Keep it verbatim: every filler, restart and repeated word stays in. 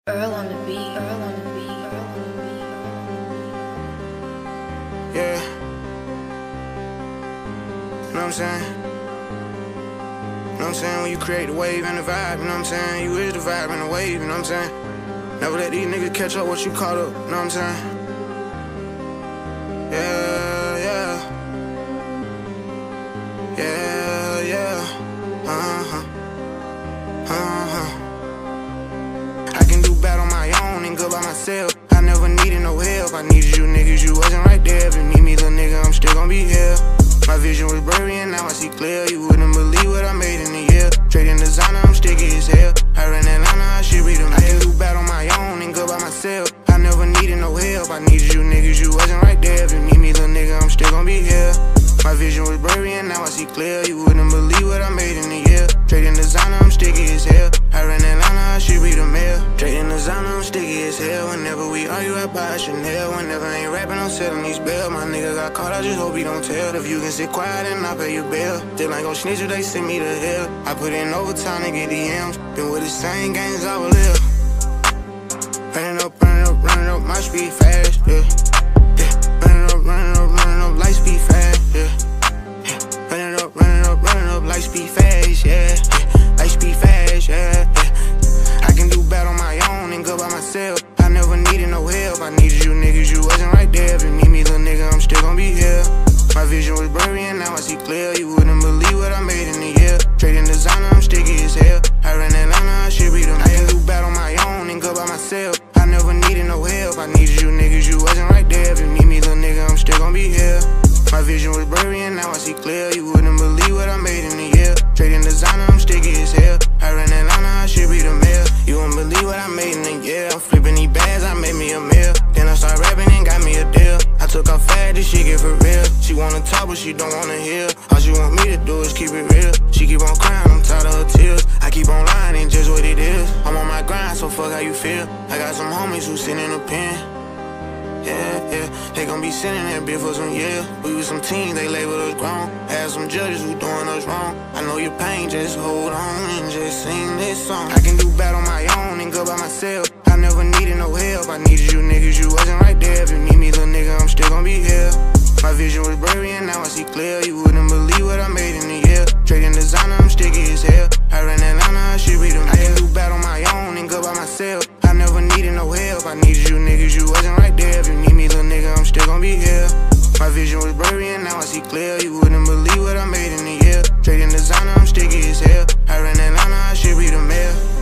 Earl on the beat, Earl on the beat, Earl on the beat, yeah. You know what I'm saying? You know what I'm saying? When you create the wave and the vibe, you know what I'm saying? You is the vibe and the wave, you know what I'm saying? Never let these niggas catch up what you caught up, you know what I'm saying? Yeah, yeah. Yeah, yeah. Uh-huh. Uh-huh. I can do bad on my own and good by myself. I never needed no help. I needed you niggas, you wasn't right there. If you need me, little nigga, I'm still gonna be here. My vision was blurry and now I see clear. You wouldn't believe what I made in a year. Trading designer, I'm sticky as hell. Her in Atlanta, I should read them. I can do bad on my own and good by myself. I never needed no help. I needed you niggas, you wasn't right there. If you need me, little nigga, I'm still gonna be here. My vision was blurry and now I see clear. You wouldn't believe what I made in a year. Trading designer, I'm sticky as hell. Her in Atlanta, I should read the mail. Trading designer, I'm sticky as hell. Whenever we argue, I buy a Chanel. Whenever I ain't rapping, I'm selling these bills. My nigga got caught, I just hope he don't tell. If you can sit quiet and I'll pay your bill. Still ain't gon' snitch if they send me to hell. I put in overtime to get the M's. Been with the same gangs I will live. Running up, running up, running up, my speed fast, yeah. Yeah. Running up, running up, running up, light speed fast, yeah. Yeah. Running up, running up, running up, light speed fast, yeah. Yeah. Light speed fast, yeah. Yeah. I can do bad on my own and good by myself. I never needed no help. I needed you niggas, you wasn't right there. If you need me, little nigga, I'm still gonna be here. My vision was blurry and now I see clear. You wouldn't believe what I made in a year. Trading designer, I'm sticky as hell. Her in Atlanta, I should read them. I can do bad on my own and good by myself. I never needed no help. I needed you niggas, you wasn't right there. If you need me, little nigga, I'm still gonna be here. My vision was blurry and now I see clear. You wouldn't believe what I made in a year. Trading designer, I'm sticky as hell. Her in Atlanta, I should read the mail. You wouldn't believe what I made in a year. I'm flipping these bags, I made me a meal. Then I start rapping and got me a deal. I took off fast, this shit get for real. She wanna talk, but she don't wanna hear. All she want me to do is keep it real. She keep on crying, I'm tired of her tears. I keep on lying, ain't just what it is. I'm on my grind, so fuck how you feel. I got some homies who sit in a pen. Yeah, yeah, they gon' be sitting that bitch for some years. We was some teens, they labeled us grown. Had some judges who doing us wrong. I know your pain, just hold on and just sing this song. I can do bad on my own and good by myself. I never needed no help. I needed you niggas, you wasn't right there. If you need me, little nigga, I'm still gonna be here. My vision was blurry and now I see clear. You wouldn't believe what I made in a year. Trading designer, I'm sticky as hell. Her in Atlanta, I should read them. I can do bad on my own and good by myself. I never needed no help. I needed you niggas, you wasn't right there. If you need me, little nigga, I'm still gonna be here. My vision was blurry and now I see clear. You wouldn't believe what I made in a year. Trading designer, I'm sticky as hell. Her in Atlanta, I should read the mail.